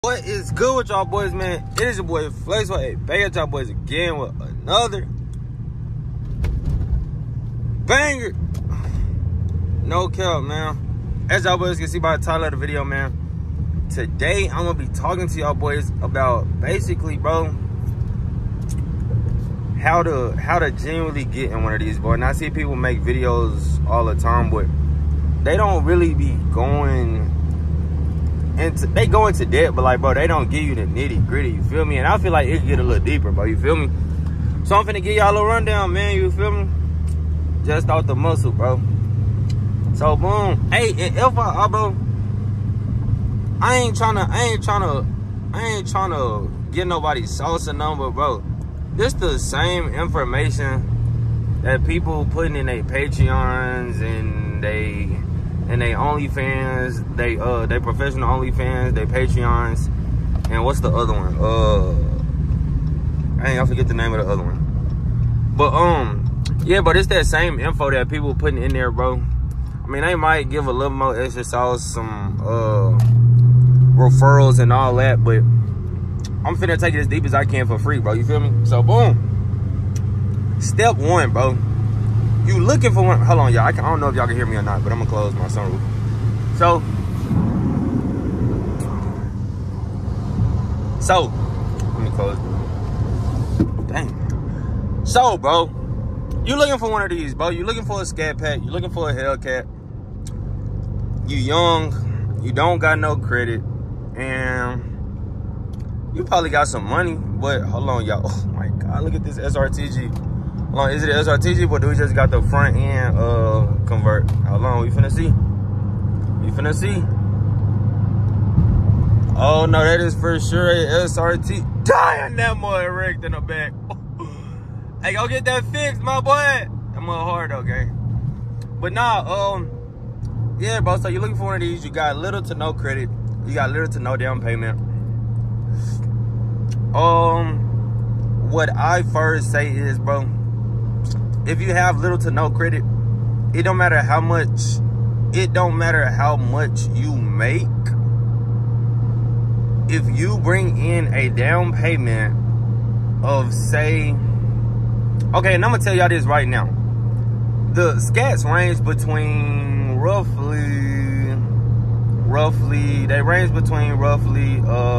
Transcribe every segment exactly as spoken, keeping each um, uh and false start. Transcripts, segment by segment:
What is good with y'all boys, man? It is your boy Flex. Hey, back at y'all boys again with another banger. No cap, man. As y'all boys can see by the title of the video, man, today I'm gonna be talking to y'all boys about basically, bro, how to how to genuinely get in one of these, boy. And I see people make videos all the time, but they don't really be going into, they go into debt, but like, bro, they don't give you the nitty gritty, you feel me? And I feel like it can get a little deeper, bro, you feel me? So I'm finna give y'all a little rundown, man, you feel me? Just off the muscle, bro. So boom. Hey, and if I, bro, I ain't tryna, I ain't tryna, I ain't tryna get nobody's salsa number, bro. This the same information that people putting in their Patreons and they and they OnlyFans, they uh they professional OnlyFans, they Patreons, and what's the other one? Uh, I ain't I forget the name of the other one. But um, yeah, but it's that same info that people putting in there, bro. I mean, they might give a little more extra sauce, some uh referrals and all that, but I'm finna take it as deep as I can for free, bro. You feel me? So boom. Step one, bro. You looking for one? Hold on, y'all. I, I don't know if y'all can hear me or not, but I'm gonna close my sunroof. So, so let me close. Dang. So, bro, you looking for one of these, bro? You looking for a Scat Pack? You looking for a Hellcat? You young? You don't got no credit, and you probably got some money, but hold on, y'all. Oh my God, look at this S R T G. Hold on, is it an S R T G, but do we just got the front end uh convert? How long we finna see? We finna see. Oh no, that is for sure a S R T. Dying that more erect in the back. Hey, go get that fixed, my boy. I'm a hard, okay. But nah, um, yeah, bro. So you're looking for one of these. You got little to no credit. You got little to no down payment. Um, what I first say is, bro, if you have little to no credit, it don't matter how much, it don't matter how much you make. If you bring in a down payment of, say, okay, and I'm gonna tell y'all this right now. The scats range between roughly, roughly, they range between roughly,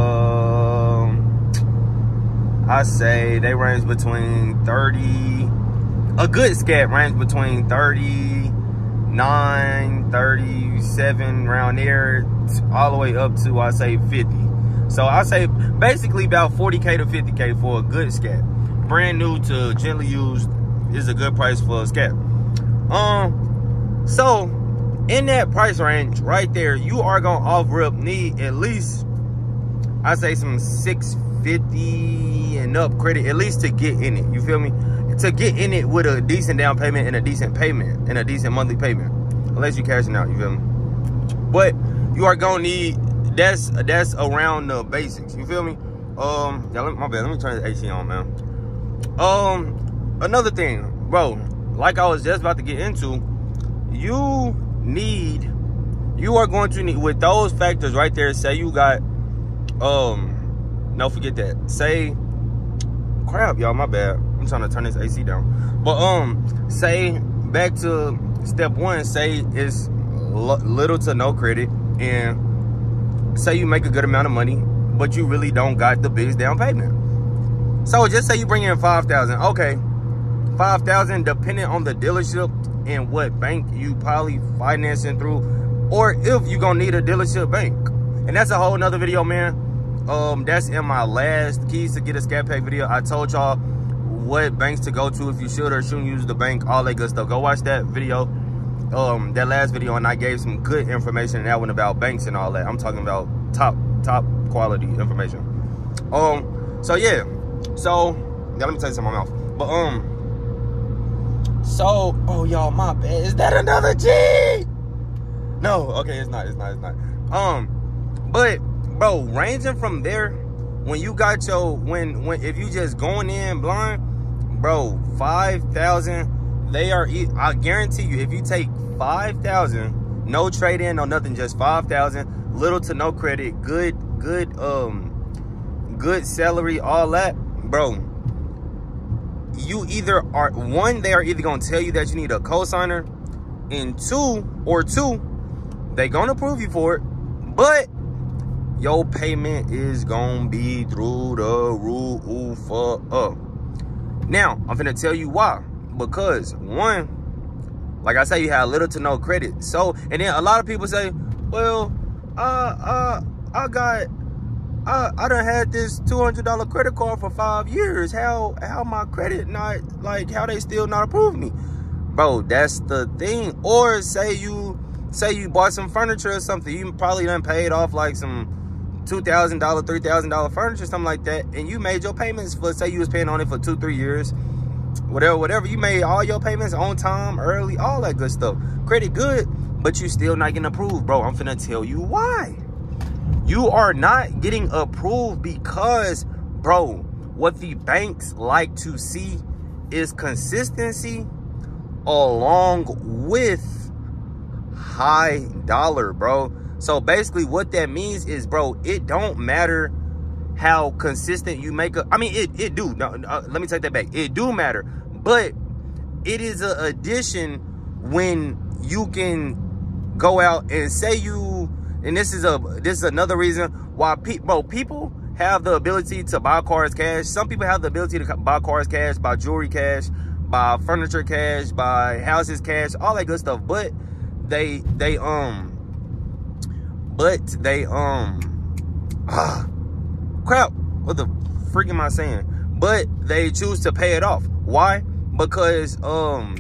um, I say they range between thirty, a good scat range between thirty-nine, thirty-seven, around there, all the way up to, I say, fifty. So I say basically about forty K to fifty K for a good scat. Brand new to gently used is a good price for a scat. Um, so in that price range right there, you are gonna offer up need at least, I say, some six fifty and up credit, at least to get in it. You feel me? To get in it with a decent down payment and a decent payment and a decent monthly payment, unless you cashing out. You feel me? But you are gonna need, that's that's around the basics. You feel me? Um, yeah, let, my bad. Let me turn the A C on, man. Um, another thing, bro, like I was just about to get into, you need, you are going to need, with those factors right there, say you got, um, no, forget that. Say, crap, y'all, my bad. I'm trying to turn this A C down. But, um, say, back to step one, say it's little to no credit, and say you make a good amount of money, but you really don't got the biggest down payment. So just say you bring in five thousand. Okay, five thousand, depending on the dealership and what bank you probably financing through, or if you're gonna need a dealership bank. And that's a whole nother video, man. Um, that's in my last keys to get a Scat Pack video. I told y'all what banks to go to, if you should or shouldn't use the bank, all that good stuff. Go watch that video, um, that last video, and I gave some good information in that one about banks and all that. I'm talking about top, top quality information. Um, so yeah. So, yeah, let me tell you something in my mouth. But, um, so, oh, y'all, my bad. Is that another G? No, okay, it's not, it's not, it's not. Um, but, bro, ranging from there, when you got your, when, when, if you just going in blind, bro, five thousand, they are, I guarantee you, if you take five thousand, no trade-in, no nothing, just five thousand, little to no credit, good, good, um, good salary, all that, bro, you either are, one, they are either gonna tell you that you need a cosigner, and two, or two, they gonna approve you for it, but your payment is gonna be through the roof up. Now, I'm finna tell you why. Because, one, like I say, you have little to no credit. So, and then a lot of people say, well, uh, uh, I got, I, I done had this two hundred dollar credit card for five years. How, how my credit not, like, how they still not approve me? Bro, that's the thing. Or say you, say you bought some furniture or something. You probably done paid off like some two thousand dollar, three thousand dollar furniture, something like that. And you made your payments for, say you was paying on it for two, three years. Whatever, whatever. You made all your payments on time, early, all that good stuff. Credit good, but you still not getting approved, bro. I'm finna tell you why. You are not getting approved because, bro, what the banks like to see is consistency along with high dollar, bro. So basically what that means is, bro, it don't matter how consistent you make a, I mean, it, it do, no, uh, let me take that back. It do matter, but it is an addition when you can go out and say you, and this is a, this is another reason why people, bro, people have the ability to buy cars cash. Some people have the ability to buy cars cash, buy jewelry cash, buy furniture cash, buy houses cash, all that good stuff. But they, they, um, but they, um, ah, crap, what the freak am I saying? But they choose to pay it off. Why? Because, um,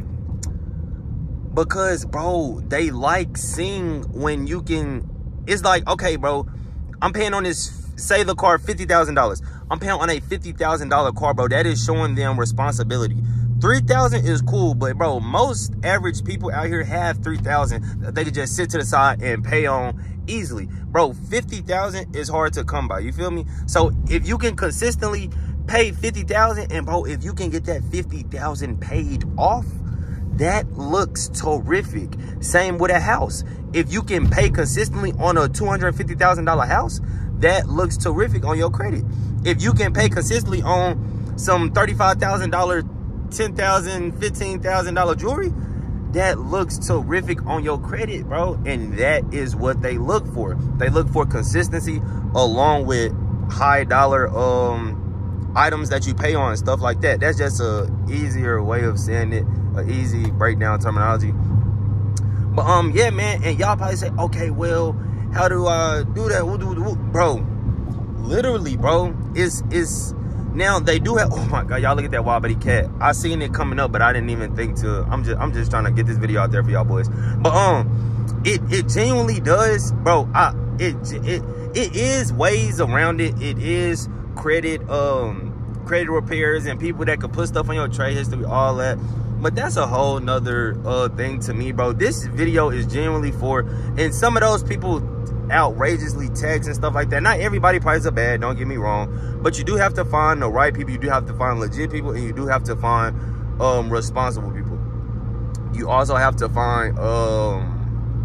because, bro, they like seeing when you can, it's like, okay, bro, I'm paying on this, say the car fifty thousand dollars. I'm paying on a fifty thousand dollar car, bro. That is showing them responsibility. three thousand is cool, but, bro, most average people out here have three thousand that they can just sit to the side and pay on easily. Bro, fifty thousand is hard to come by. You feel me? So if you can consistently pay fifty thousand, and, bro, if you can get that fifty thousand paid off, that looks terrific. Same with a house. If you can pay consistently on a two hundred fifty thousand dollar house, that looks terrific on your credit. If you can pay consistently on some thirty-five thousand dollar, ten thousand dollar, fifteen thousand dollar jewelry, that looks terrific on your credit, bro. And that is what they look for. They look for consistency along with high dollar um items that you pay on, stuff like that. That's just a easier way of saying it, an easy breakdown terminology. But um yeah, man, and y'all probably say, okay, well, how do I do that? What do, do, bro? Literally, bro, it's it's now they do have, oh my god, y'all look at that Wabadi cat. I seen it coming up, but I didn't even think to, I'm just I'm just trying to get this video out there for y'all boys. But um it it genuinely does, bro. I it it it is ways around it. It is credit um credit repairs and people that could put stuff on your trade history, all that. But that's a whole nother uh thing to me, bro. This video is genuinely for, and some of those people outrageously text and stuff like that. Not everybody prices are bad, don't get me wrong, but you do have to find the right people. You do have to find legit people, and you do have to find um responsible people. You also have to find um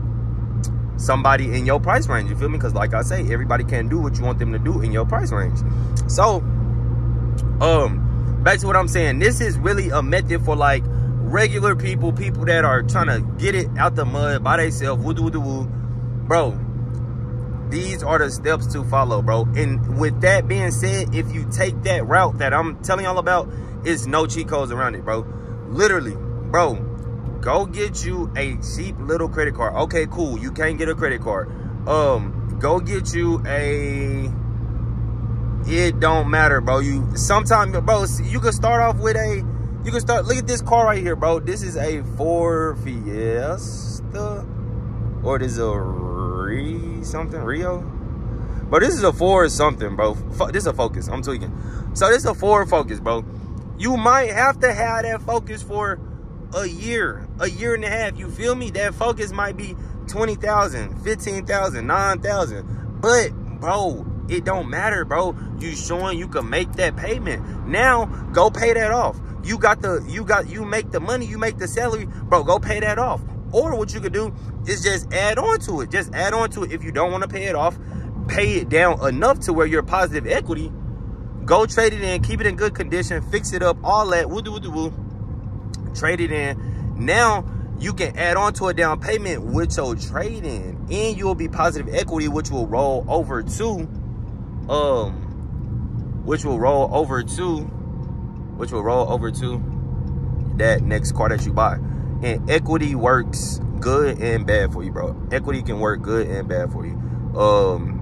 somebody in your price range, you feel me? Because like I say, everybody can't do what you want them to do in your price range. So um back to what I'm saying, this is really a method for like regular people, people that are trying to get it out the mud by themselves, woo woo woo, bro. These are the steps to follow, bro. And with that being said, if you take that route that I'm telling y'all about, it's no cheat codes around it, bro. Literally, bro, go get you a cheap little credit card. Okay, cool, you can't get a credit card. Um, go get you a, it don't matter, bro. You sometimes, bro, you can start off with a, you can start, look at this car right here, bro. This is a Ford Fiesta, or this is a something Rio, but this is a Ford something, bro. This is a Focus. I'm tweaking. So this is a Ford Focus, bro. You might have to have that Focus for a year, a year and a half. You feel me? That Focus might be twenty thousand, fifteen thousand, nine thousand, but bro, it don't matter, bro. You showing you can make that payment. Now go pay that off. You got the, you got, you make the money, you make the salary, bro. Go pay that off. Or what you could do is just add on to it. Just add on to it. If you don't want to pay it off, pay it down enough to where you're positive equity, go trade it in, keep it in good condition, fix it up, all that, woo woo woo, trade it in. Now you can add on to a down payment with your trade in, and you'll be positive equity, which will roll over to, um, which will roll over to, which will roll over to that next car that you buy. And equity works good and bad for you, bro. Equity can work good and bad for you. Um,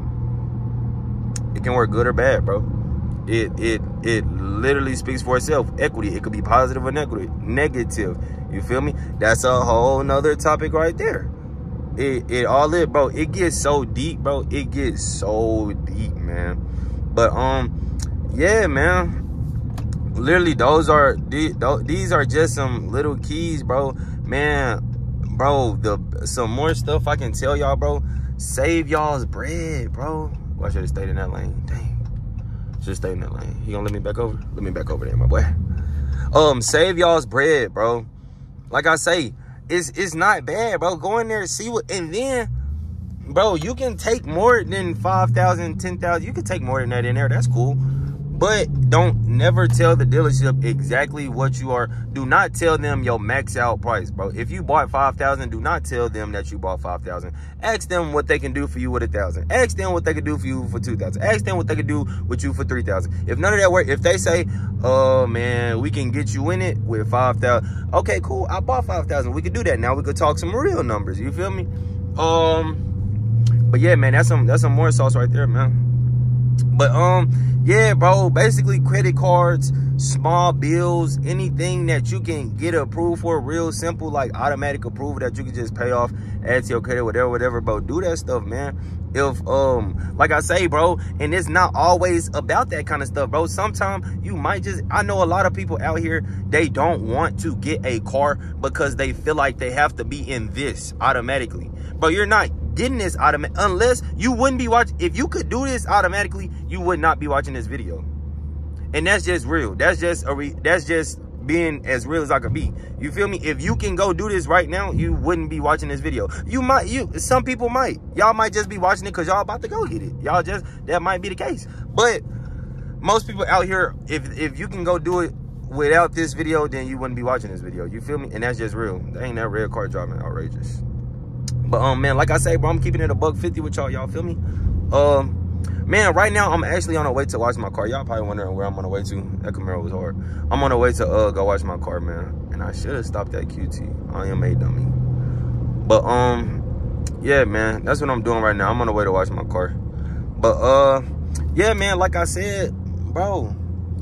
it can work good or bad, bro. It it it literally speaks for itself. Equity, it could be positive or negative. Negative. You feel me? That's a whole nother topic right there. It it all it, bro. It gets so deep, bro. It gets so deep, man. But um, yeah, man. Literally, those are these are just some little keys, bro. Man, bro, the some more stuff I can tell y'all, bro. Save y'all's bread, bro. Well, I should have stayed in that lane. Dang, should have stayed in that lane. You gonna let me back over? Let me back over there, my boy. Um, save y'all's bread, bro. Like I say, it's it's not bad, bro. Go in there, see what, and then, bro, you can take more than five thousand, ten thousand. You can take more than that in there. That's cool. But don't never tell the dealership exactly what you are. Do not tell them your max out price, bro. If you bought five thousand, do not tell them that you bought five thousand. Ask them what they can do for you with a thousand. Ask them what they can do for you for two thousand. Ask them what they can do with you for three thousand. If none of that work, if they say, oh man, we can get you in it with five thousand. Okay, cool. I bought five thousand. We could do that. Now we could talk some real numbers. You feel me? Um, but yeah, man, that's some that's some more sauce right there, man. But um yeah, bro, basically credit cards, small bills, anything that you can get approved for, real simple, like automatic approval that you can just pay off, add to your credit, whatever, whatever, bro. Do that stuff, man. If um like I say, bro, and it's not always about that kind of stuff, bro. Sometimes you might just, I know a lot of people out here, they don't want to get a car because they feel like they have to be in this automatically. Bro, you're not getting this automatic unless you wouldn't be watching. If you could do this automatically, you would not be watching this video. And that's just real. That's just a re that's just being as real as I could be. You feel me? If you can go do this right now, you wouldn't be watching this video. You might, you some people might. Y'all might just be watching it because y'all about to go get it. Y'all just, that might be the case. But most people out here, if if you can go do it without this video, then you wouldn't be watching this video. You feel me? And that's just real. They ain't that red car driving outrageous. But um man, like I say, bro, I'm keeping it a buck fifty with y'all. Y'all feel me? Um man, right now I'm actually on the way to wash my car. Y'all probably wondering where I'm on the way to. That Camaro was hard. I'm on the way to uh go wash my car, man. And I should have stopped at Q T. I am a dummy. But um yeah, man, that's what I'm doing right now. I'm on the way to wash my car. But uh yeah, man, like I said, bro,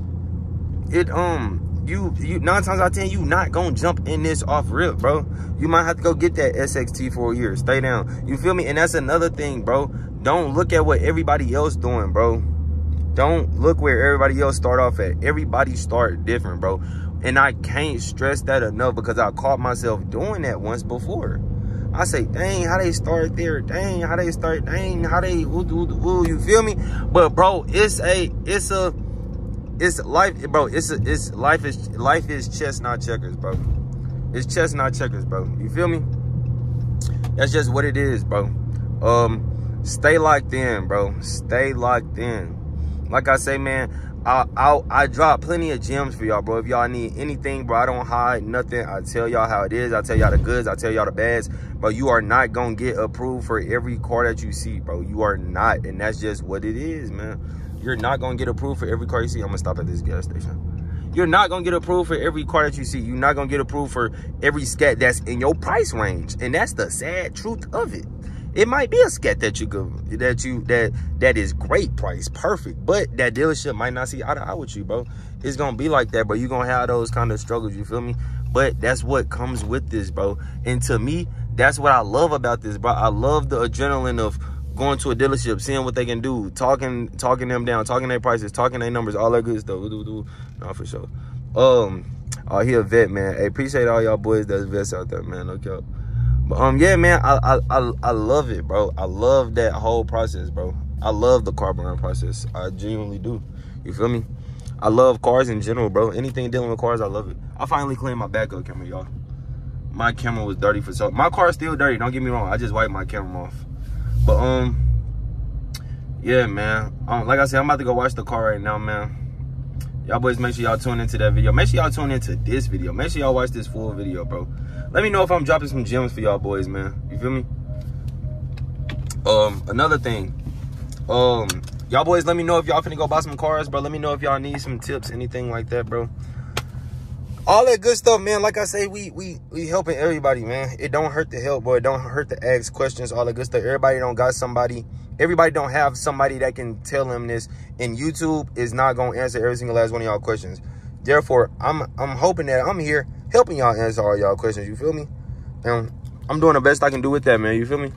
it um You, you nine times out of ten, you not gonna jump in this off rip, bro. You might have to go get that S X T for a year. Stay down. You feel me? And that's another thing, bro. Don't look at what everybody else doing, bro. Don't look where everybody else start off at. Everybody start different, bro. And I can't stress that enough because I caught myself doing that once before. I say, dang, how they start there? Dang, how they start? Dang, how they? Ooh, ooh, ooh, you feel me? But bro, it's a, it's a. It's life, bro. It's a, it's life is life is chess, not checkers, bro. It's chess, not checkers, bro. You feel me? That's just what it is, bro. Um, stay locked in, bro. Stay locked in. Like I say, man, I I I drop plenty of gems for y'all, bro. If y'all need anything, bro, I don't hide nothing. I tell y'all how it is. I tell y'all the goods. I tell y'all the bads. But you are not gonna get approved for every car that you see, bro. You are not, and that's just what it is, man. You're not gonna get approved for every car you see. I'm gonna stop at this gas station. You're not gonna get approved for every car that you see. You're not gonna get approved for every scat that's in your price range, and that's the sad truth of it. It might be a scat that you could, that you that that is great price, perfect, but that dealership might not see eye to eye with you, bro. It's gonna be like that, bro. You're gonna have those kind of struggles. You feel me? But that's what comes with this, bro. And to me, that's what I love about this, bro. I love the adrenaline of going to a dealership, seeing what they can do, talking talking them down, talking their prices, talking their numbers, all that good stuff. No, for sure. Um, oh, he a vet, man. Hey, appreciate all y'all boys that's vets out there, man. No cap. But um, yeah, man, I I I, I love it, bro. I love that whole process, bro. I love the car buying process. I genuinely do. You feel me? I love cars in general, bro. Anything dealing with cars, I love it. I finally cleaned my backup camera, y'all. My camera was dirty for so. My car's still dirty. Don't get me wrong. I just wiped my camera off. But um, yeah, man. Um, like I said, I'm about to go watch the car right now, man. Y'all boys, make sure y'all tune into that video. Make sure y'all tune into this video. Make sure y'all watch this full video, bro. Let me know if I'm dropping some gems for y'all boys, man. You feel me? Um, another thing. Um, y'all boys, let me know if y'all finna go buy some cars, bro. Let me know if y'all need some tips, anything like that, bro. All that good stuff, man. Like I say, we we we helping everybody, man. It don't hurt to help, boy. It don't hurt to ask questions, all that good stuff. Everybody don't got somebody. Everybody don't have somebody that can tell them this. And YouTube is not gonna answer every single last one of y'all questions. Therefore, I'm I'm hoping that I'm here helping y'all answer all y'all questions. You feel me? And I'm doing the best I can do with that, man. You feel me?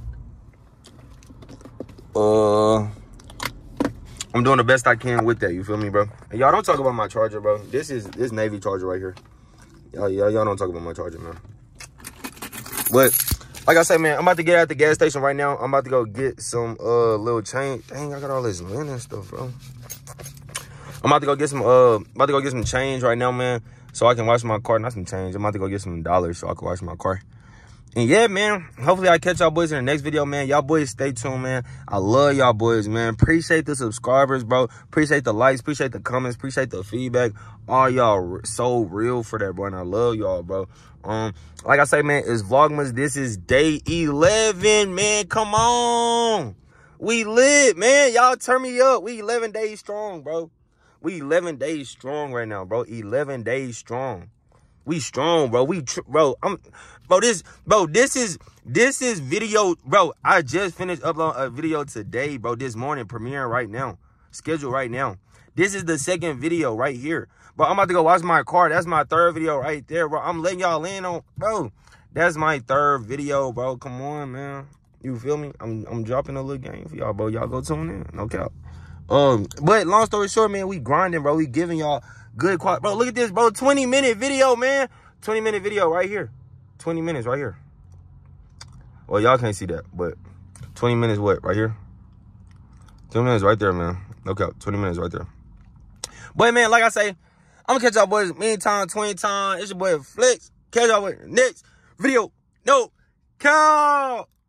Uh, I'm doing the best I can with that. You feel me, bro? And y'all don't talk about my charger, bro. This is this Navy charger right here. Y'all, y'all, y'all don't talk about my charger, man. But like I said, man, I'm about to get at the gas station right now. I'm about to go get some uh little change. Dang, I got all this lint and stuff, bro. I'm about to go get some uh about to go get some change right now, man, so I can wash my car. Not some change. I'm about to go get some dollars so I can wash my car. And yeah, man, hopefully I catch y'all boys in the next video, man. Y'all boys stay tuned, man. I love y'all boys, man. Appreciate the subscribers, bro. Appreciate the likes. Appreciate the comments. Appreciate the feedback. All y'all so real for that, bro. And I love y'all, bro. Um, like I say, man, it's Vlogmas. This is day eleven, man. Come on. We lit, man. Y'all turn me up. We eleven days strong, bro. We eleven days strong right now, bro. eleven days strong. We strong, bro. We, tr bro, I'm, bro, this, bro, this is, this is video, bro. I just finished uploading a video today, bro, this morning, premiering right now, scheduled right now. This is the second video right here. Bro, I'm about to go wash my car. That's my third video right there, bro. I'm letting y'all in on, bro. That's my third video, bro. Come on, man. You feel me? I'm, I'm dropping a little game for y'all, bro. Y'all go tune in. No cap. Um, but long story short, man, we grinding, bro. We giving y'all good quality. Bro, look at this, bro. twenty minute video, man. twenty minute video right here. twenty minutes right here. Well, y'all can't see that, but twenty minutes what? Right here? twenty minutes right there, man. Okay, twenty minutes right there. But, man, like I say, I'm going to catch y'all boys meantime, twenty times. It's your boy Flex. Catch y'all with the next video. No, count.